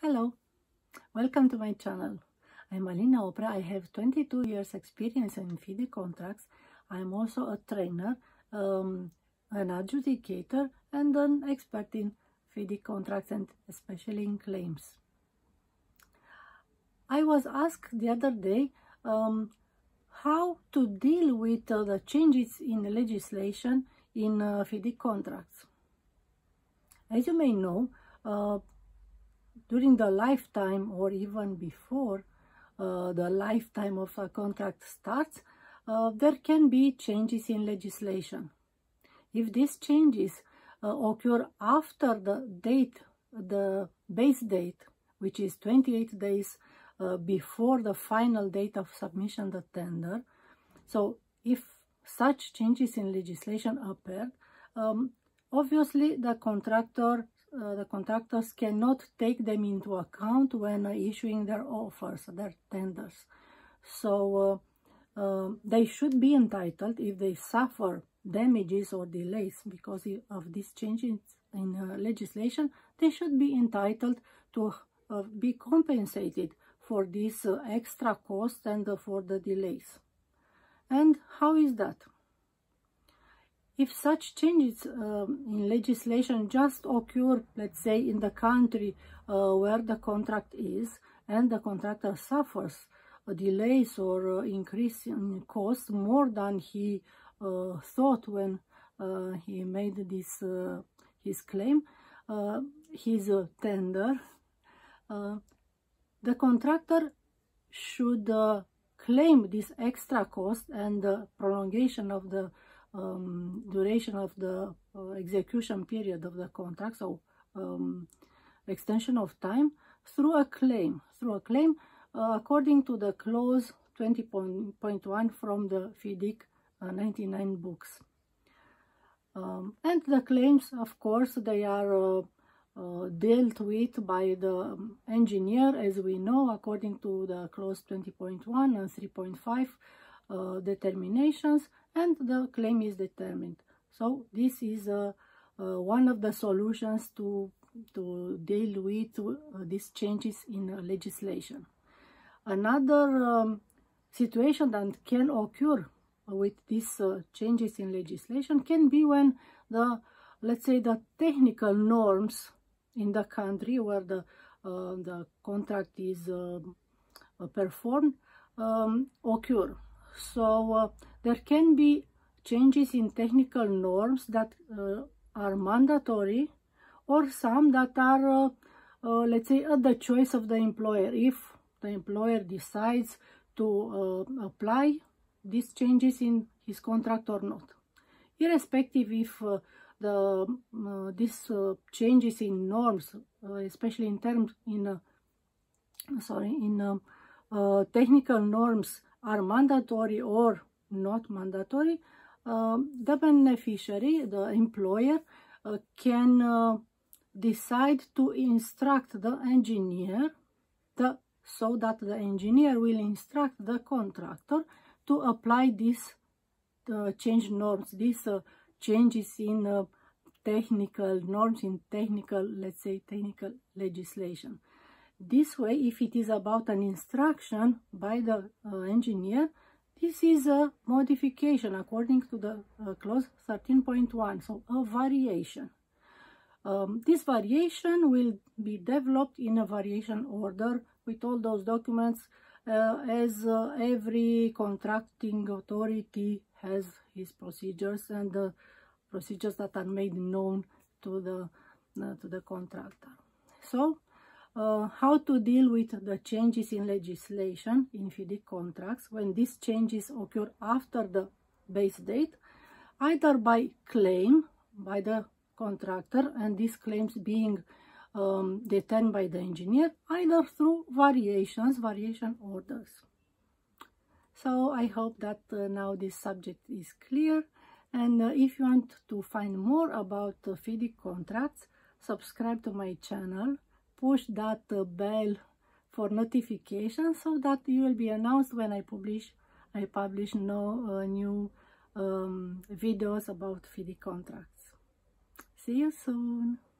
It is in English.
Hello, welcome to my channel. I'm Alina Oprea. I have 22 years experience in FIDIC contracts. I'm also a trainer, an adjudicator and an expert in FIDIC contracts and especially in claims. I was asked the other day how to deal with the changes in legislation in FIDIC contracts. As you may know, during the lifetime or even before the lifetime of a contract starts, there can be changes in legislation. If these changes occur after the base date, which is 28 days before the final date of submission of the tender, so if such changes in legislation appear, obviously the contractors cannot take them into account when issuing their offers, their tenders. So they should be entitled, if they suffer damages or delays because of these changes in legislation, they should be entitled to be compensated for this extra cost and for the delays. And how is that? If such changes in legislation just occur, let's say, in the country where the contract is, and the contractor suffers delays or increase in cost more than he thought when he made this his claim, his tender, the contractor should claim this extra cost and the prolongation of the duration of the execution period of the contract, so extension of time, through a claim according to the clause 20.1 from the FIDIC 99 books. And the claims, of course, they are dealt with by the engineer, as we know, according to the clause 20.1 and 3.5 determinations, and the claim is determined. So this is one of the solutions to deal with these changes in legislation. Another situation that can occur with these changes in legislation can be when let's say the technical norms in the country where the contract is performed occur. So there can be changes in technical norms that are mandatory, or some that are, let's say, at the choice of the employer, if the employer decides to apply these changes in his contract or not. Irrespective if these changes in norms, especially in technical norms, are mandatory or not mandatory, the beneficiary, the employer, can decide to instruct the engineer, so that the engineer will instruct the contractor to apply these change norms, these changes in technical norms, in technical, let's say, technical legislation. This way, if it is about an instruction by the engineer, this is a modification according to the clause 13.1, so a variation. This variation will be developed in a variation order with all those documents, as every contracting authority has his procedures and the procedures that are made known to the contractor. So, how to deal with the changes in legislation in FIDIC contracts when these changes occur after the base date, either by claim by the contractor, and these claims being determined by the engineer, either through variation orders. So I hope that now this subject is clear, and if you want to find more about FIDIC contracts, subscribe to my channel, push that bell for notifications so that you will be announced when I publish new videos about FIDIC contracts. See you soon.